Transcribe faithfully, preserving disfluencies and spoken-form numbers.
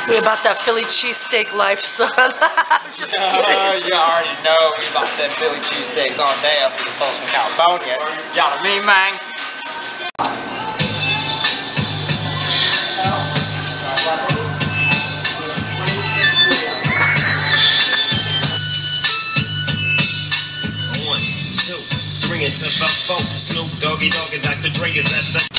Me about that Philly cheesesteak life, son. I'm just uh, you already know me about them Philly cheesesteaks all day up in the folks from California. You know what I mean, man? One, two, three, into the folks. Snoop Doggy Dogg and Doctor Dre is at the